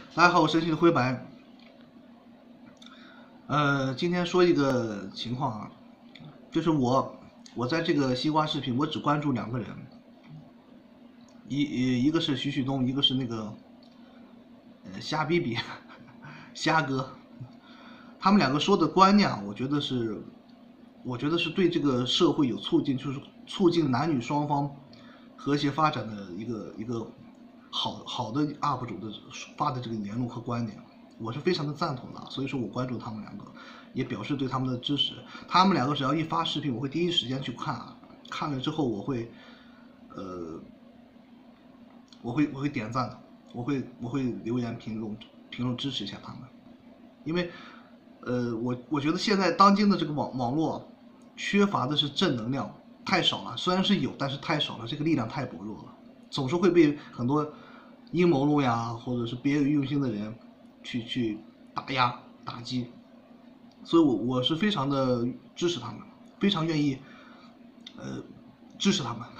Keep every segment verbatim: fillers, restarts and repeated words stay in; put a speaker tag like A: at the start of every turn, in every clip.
A: 大家好，我是神奇的灰白。呃，今天说一个情况啊，就是我我在这个西瓜视频，我只关注两个人，一一个是徐旭东，一个是那个呃瞎逼逼瞎哥，他们两个说的观念啊，我觉得是，我觉得是对这个社会有促进，就是促进男女双方和谐发展的一个一个好好的 U P 主的发的这个言论和观点，我是非常的赞同的，所以说我关注他们两个，也表示对他们的支持。他们两个只要一发视频，我会第一时间去看啊，看了之后我会，呃，我会我会点赞的，我会我会留言评论评论支持一下他们，因为，呃，我我觉得现在当今的这个网网络缺乏的是正能量，太少了。虽然是有，但是太少了，这个力量太薄弱了，总是会被很多阴谋论呀，或者是别有用心的人去去打压打击。所以我我是非常的支持他们，非常愿意，呃，支持他们。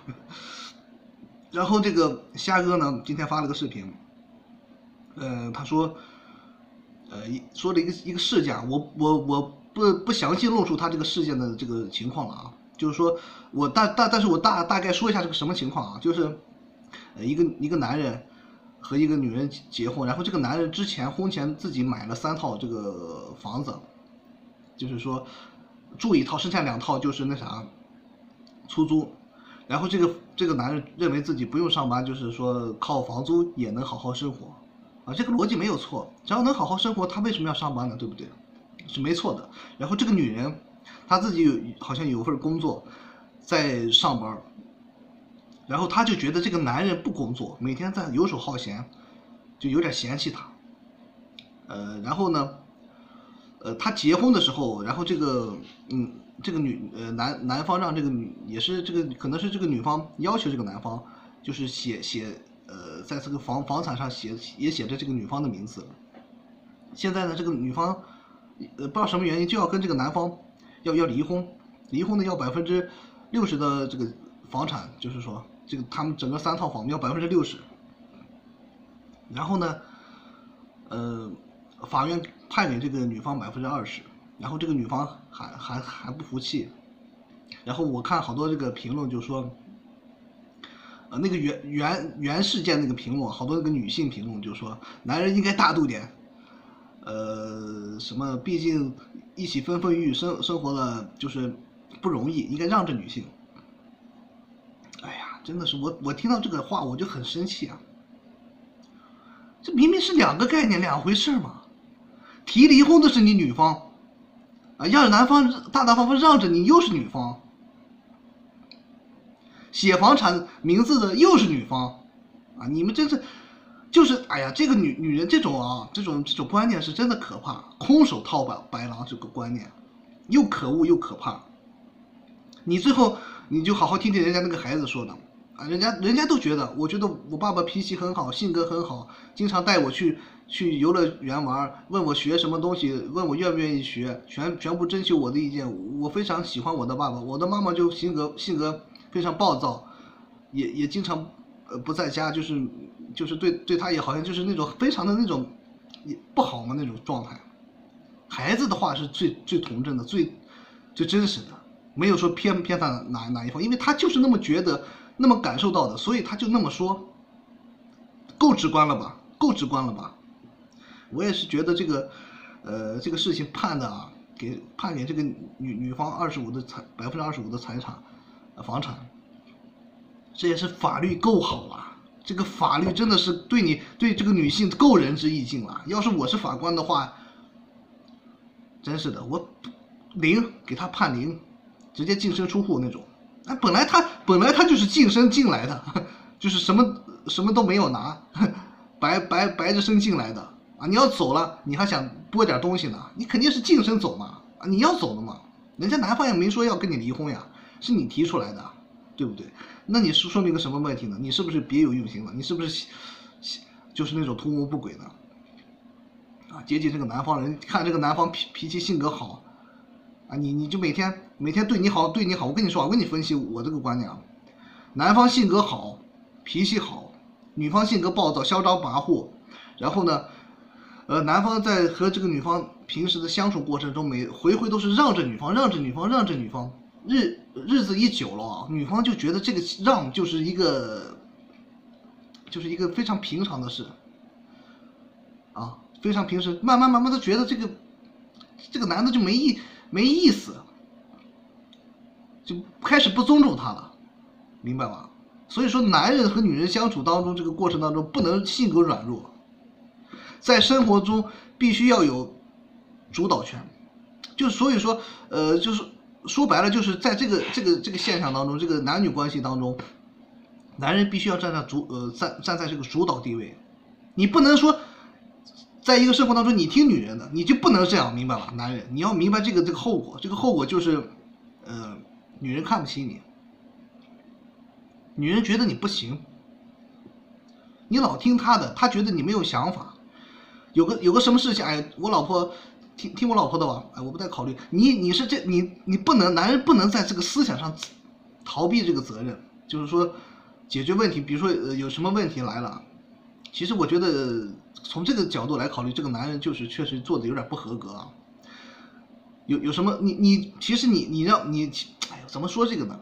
A: 然后这个虾哥呢，今天发了个视频，呃，他说，呃，说了一个一个事件，我我我不不详细论述他这个事件的这个情况了啊，就是说我大大，但是我大大概说一下这个什么情况啊，就是，呃，一个一个男人和一个女人结婚，然后这个男人之前婚前自己买了三套这个房子，就是说住一套，剩下两套就是那啥出租。然后这个这个男人认为自己不用上班，就是说靠房租也能好好生活，啊，这个逻辑没有错。只要能好好生活，他为什么要上班呢？对不对？是没错的。然后这个女人，她自己有好像有份工作，在上班，然后她就觉得这个男人不工作，每天在游手好闲，就有点嫌弃他。呃，然后呢，呃，他结婚的时候，然后这个嗯。这个女呃男男方让这个女也是这个可能是这个女方要求这个男方就是写写呃在这个房房产上写也写着这个女方的名字。现在呢，这个女方呃不知道什么原因就要跟这个男方要要离婚，离婚的要百分之六十的这个房产，就是说这个他们整个三套房要百分之六十。然后呢，呃，法院判给这个女方百分之二十。然后这个女方还还还不服气，然后我看好多这个评论就说，呃，那个原原原事件那个评论，好多那个女性评论就说，男人应该大度点，呃，什么，毕竟一起风风雨雨生生活的就是不容易，应该让着女性。哎呀，真的是我我听到这个话我就很生气啊，这明明是两个概念，两回事嘛，提离婚的是你女方。啊，要是男方大大方方让着你，又是女方；写房产名字的又是女方，啊，你们真是，就是哎呀，这个女女人这种啊，这种这种观念是真的可怕，空手套白白狼这个观念，又可恶又可怕。你最后你就好好听听人家那个孩子说的啊，人家人家都觉得，我觉得我爸爸脾气很好，性格很好，经常带我去。去游乐园玩，问我学什么东西，问我愿不愿意学，全全部征求我的意见。我非常喜欢我的爸爸，我的妈妈就性格性格非常暴躁，也也经常呃不在家，就是就是对对他也好像就是那种非常的那种也不好嘛那种状态。孩子的话是最最童真的，最最真实的，没有说偏偏袒哪哪一方，因为他就是那么觉得，那么感受到的，所以他就那么说，够直观了吧？够直观了吧？我也是觉得这个，呃，这个事情判的啊，给判给这个女女方二十五的财百分之二十五的财产，呃，房产，这也是法律够好了。这个法律真的是对你对这个女性够仁至义尽了。要是我是法官的话，真是的，我零给他判零，直接净身出户那种。哎，本来他本来他就是净身进来的，就是什么什么都没有拿，白白白着身进来的。啊，你要走了，你还想拨点东西呢？你肯定是净身走嘛！啊，你要走的嘛，人家男方也没说要跟你离婚呀，是你提出来的，对不对？那你是说明个什么问题呢？你是不是别有用心了？你是不是就是那种图谋不轨的？啊，接近这个男方人，看这个男方脾脾气性格好，啊，你你就每天每天对你好对你好，我跟你说，我跟你分析我这个观点啊，男方性格好，脾气好，女方性格暴躁、嚣张跋扈。 然后呢，呃，男方在和这个女方平时的相处过程中，每回回都是让着女方，让着女方，让着女方。日日子一久了啊，女方就觉得这个让就是一个，就是一个非常平常的事，啊，非常平时，慢慢慢慢的觉得这个这个男的就没意没意思，就开始不尊重他了，明白吗？所以说，男人和女人相处当中，这个过程当中不能性格软弱，在生活中必须要有主导权，就所以说，呃，就是说白了，就是在这个这个这个现象当中，这个男女关系当中，男人必须要站在主呃站站在这个主导地位，你不能说，在一个生活当中你听女人的，你就不能这样，明白吧？男人你要明白这个这个后果，这个后果就是，呃，女人看不起你，女人觉得你不行，你老听她的，她觉得你没有想法，有个有个什么事情，哎，我老婆。听听我老婆的吧，哎，我不太考虑。你你是这你你不能，男人不能在这个思想上逃避这个责任，就是说解决问题，比如说呃有什么问题来了，其实我觉得从这个角度来考虑，这个男人就是确实做的有点不合格啊。有有什么你你其实你你让你哎呦怎么说这个呢？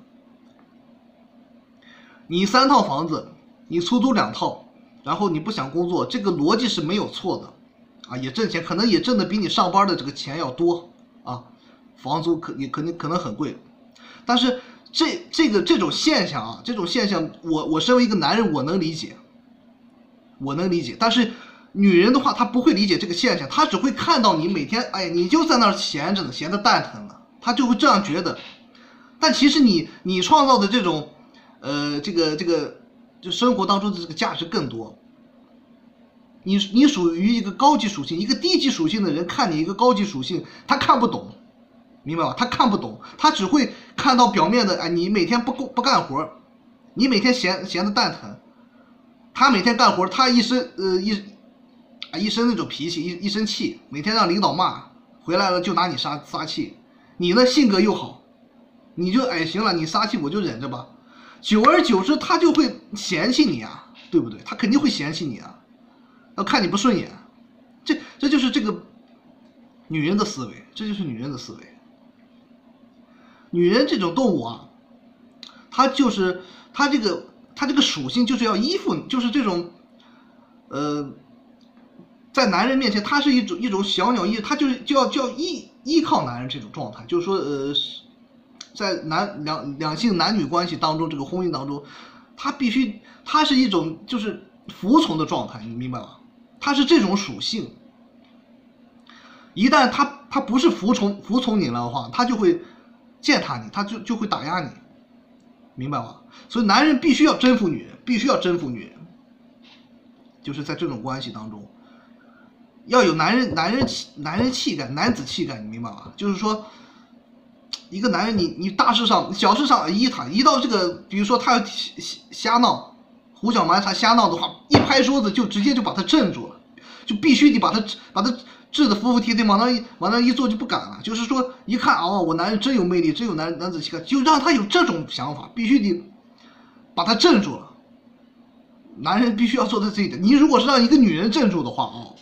A: 你三套房子，你出租两套，然后你不想工作，这个逻辑是没有错的。啊，也挣钱，可能也挣的比你上班的这个钱要多啊，房租可也肯定可能很贵，但是这这个这种现象啊，这种现象，我我身为一个男人，我能理解，我能理解，但是女人的话，她不会理解这个现象，她只会看到你每天，哎，你就在那儿闲着呢，闲得蛋疼了，她就会这样觉得，但其实你你创造的这种，呃，这个这个就生活当中的这个价值更多。你你属于一个高级属性，一个低级属性的人看你一个高级属性，他看不懂，明白吧？他看不懂，他只会看到表面的，哎，你每天不不干活，你每天闲闲的蛋疼，他每天干活，他一身呃一啊一身那种脾气，一一身气，每天让领导骂，回来了就拿你撒撒气，你呢性格又好，你就哎行了，你撒气我就忍着吧，久而久之他就会嫌弃你啊，对不对？他肯定会嫌弃你啊。要看你不顺眼，这这就是这个女人的思维，这就是女人的思维。女人这种动物啊，她就是她这个她这个属性就是要依附，就是这种，呃，在男人面前，她是一种一种小鸟依，她就是就要就要依依靠男人这种状态，就是说呃，在男两两性男女关系当中，这个婚姻当中，她必须她是一种就是服从的状态，你明白吗？他是这种属性，一旦他他不是服从服从你了的话，他就会践踏你，他就就会打压你，明白吗？所以男人必须要征服女人，必须要征服女人，就是在这种关系当中，要有男人男人男人气概，男子气概，你明白吗？就是说，一个男人你你大事上小事上依他，一到这个比如说他要瞎闹。胡搅蛮缠瞎闹的话，一拍桌子就直接就把他镇住了，就必须得把他把他治得服服帖帖，往那一往那一坐就不敢了。就是说，一看哦，我男人真有魅力，真有男男子气概，就让他有这种想法，必须得把他镇住了。男人必须要做到这一点。你如果是让一个女人镇住的话哦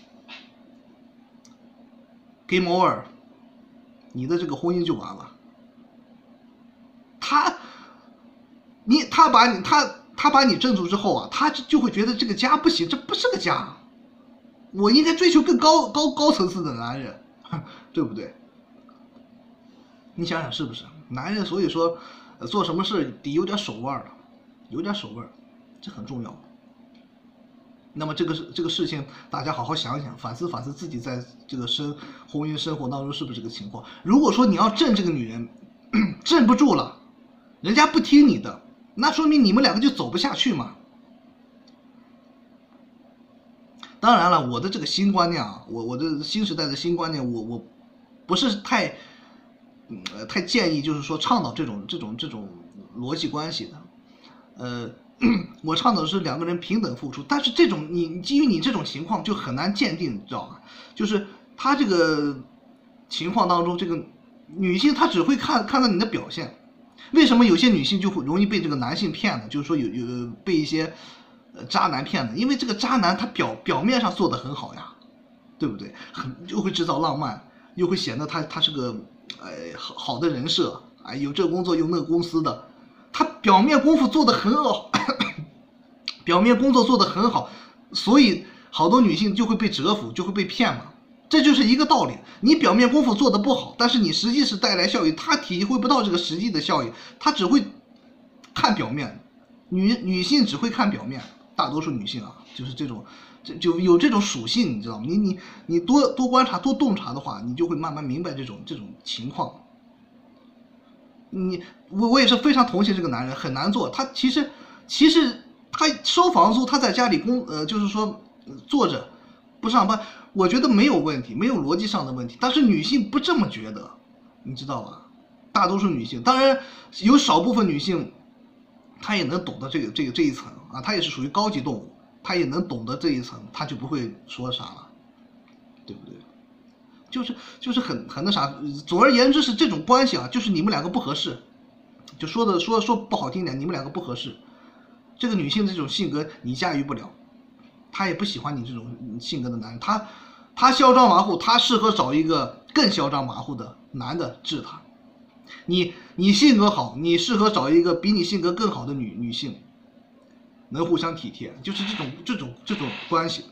A: ，game over， 你的这个婚姻就完了。他，你他把你他。他把你镇住之后啊，他就会觉得这个家不行，这不是个家，我应该追求更高高高层次的男人，对不对？你想想是不是？男人所以说，呃、做什么事得有点手腕儿，有点手腕儿，这很重要。那么这个这个事情，大家好好想想，反思反思自己在这个生婚姻生活当中是不是这个情况。如果说你要镇这个女人，镇不住了，人家不听你的。那说明你们两个就走不下去嘛。当然了，我的这个新观念啊，我我的新时代的新观念，我我不是太，呃，太建议就是说倡导这种这种这种逻辑关系的，呃，我倡导的是两个人平等付出，但是这种你基于你这种情况就很难鉴定，你知道吗？就是他这个情况当中，这个女性她只会看看到你的表现。为什么有些女性就会容易被这个男性骗呢？就是说有有被一些呃渣男骗的，因为这个渣男他表表面上做的很好呀，对不对？很又会制造浪漫，又会显得他他是个呃好好的人设，哎，有这个工作有那个公司的，他表面功夫做得很好，表面工作做得很好，所以好多女性就会被折服，就会被骗嘛。这就是一个道理，你表面功夫做得不好，但是你实际是带来效益，他体会不到这个实际的效益，他只会看表面，女女性只会看表面，大多数女性啊，就是这种，就就有这种属性，你知道吗？你你你多多观察、多洞察的话，你就会慢慢明白这种这种情况。你我我也是非常同情这个男人，很难做。他其实其实他收房租，他在家里工呃，就是说坐着不上班。我觉得没有问题，没有逻辑上的问题，但是女性不这么觉得，你知道吧？大多数女性，当然有少部分女性，她也能懂得这个这个这一层啊，她也是属于高级动物，她也能懂得这一层，她就不会说啥了，对不对？就是就是很很那啥，总而言之是这种关系啊，就是你们两个不合适，就说的说说不好听点，你们两个不合适，这个女性这种性格你驾驭不了。他也不喜欢你这种性格的男人，他他嚣张跋扈，他适合找一个更嚣张跋扈的男的治他。你你性格好，你适合找一个比你性格更好的女女性，能互相体贴，就是这种这种这种关系。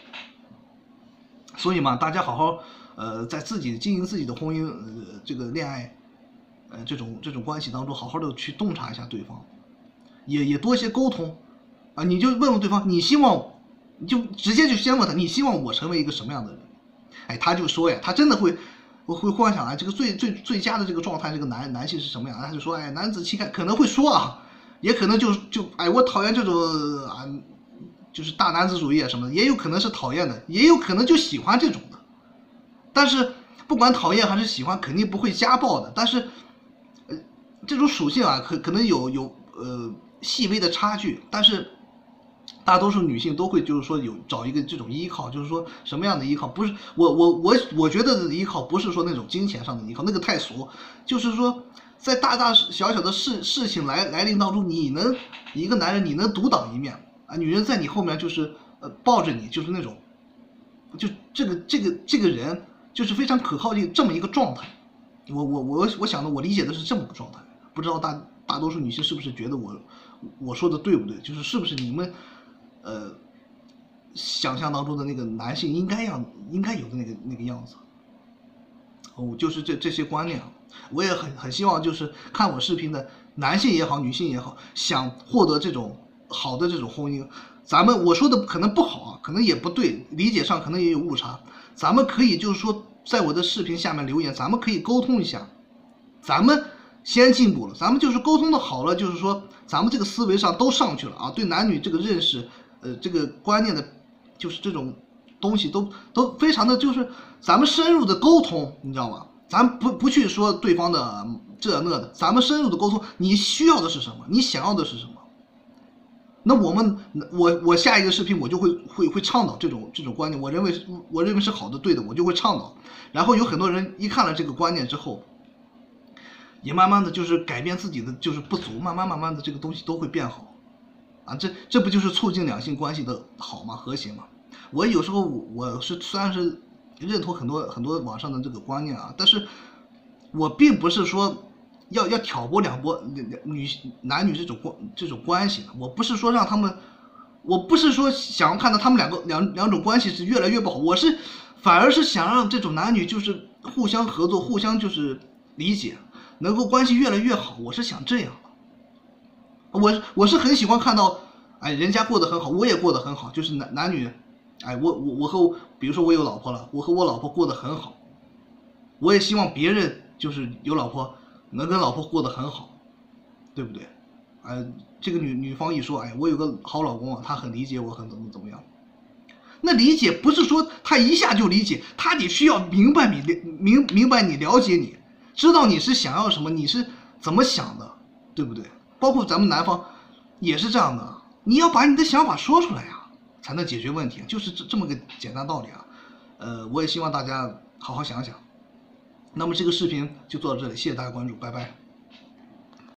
A: 所以嘛，大家好好呃在自己经营自己的婚姻呃这个恋爱呃这种这种关系当中，好好的去洞察一下对方，也也多一些沟通啊，你就问问对方，你希望。你就直接就先问他，你希望我成为一个什么样的人？哎，他就说呀，他真的会，我会幻想啊，这个最最最佳的这个状态，这个男男性是什么样？他就说，哎，男子气概，可能会说啊，也可能就就哎，我讨厌这种啊，就是大男子主义啊什么的，也有可能是讨厌的，也有可能就喜欢这种的。但是不管讨厌还是喜欢，肯定不会家暴的。但是，呃，这种属性啊，可可能有有呃细微的差距，但是。大多数女性都会就是说有找一个这种依靠，就是说什么样的依靠？不是我我我我觉得的依靠不是说那种金钱上的依靠，那个太俗。就是说在大大小小的事事情来来临当中，你能一个男人你能独当一面啊，女人在你后面就是呃抱着你，就是那种，就这个这个这个人就是非常可靠的这么一个状态。我我我我想的我理解的是这么个状态，不知道大大多数女性是不是觉得我我说的对不对？就是是不是你们。呃，想象当中的那个男性应该样应该有的那个那个样子，哦，就是这这些观念啊，我也很很希望就是看我视频的男性也好，女性也好，想获得这种好的这种婚姻，咱们我说的可能不好啊，可能也不对，理解上可能也有误差，咱们可以就是说在我的视频下面留言，咱们可以沟通一下，咱们先进步了，咱们就是沟通的好了，就是说咱们这个思维上都上去了啊，对男女这个认识。呃，这个观念的，就是这种东西都都非常的就是咱们深入的沟通，你知道吗？咱不不去说对方的这那的，咱们深入的沟通，你需要的是什么？你想要的是什么？那我们我我下一个视频我就会会会倡导这种这种观念，我认为我认为是好的对的，我就会倡导。然后有很多人一看了这个观念之后，也慢慢的就是改变自己的就是不足，慢慢慢慢的这个东西都会变好。啊，这这不就是促进两性关系的好吗？和谐吗？我有时候我是虽然是认同很多很多网上的这个观念啊，但是我并不是说要要挑拨两拨女男女这种关这种关系，我不是说让他们，我不是说想要看到他们两个两两种关系是越来越不好，我是反而是想让这种男女就是互相合作，互相就是理解，能够关系越来越好，我是想这样。我我是很喜欢看到，哎，人家过得很好，我也过得很好，就是男男女，哎，我我我和比如说我有老婆了，我和我老婆过得很好，我也希望别人就是有老婆能跟老婆过得很好，对不对？哎，这个女女方一说，哎，我有个好老公啊，他很理解我，很怎么怎么样，那理解不是说他一下就理解，他得需要明白你明明白你了解你，知道你是想要什么，你是怎么想的，对不对？包括咱们南方也是这样的，你要把你的想法说出来呀，才能解决问题，就是这这么个简单道理啊。呃，我也希望大家好好想想。那么这个视频就做到这里，谢谢大家关注，拜拜。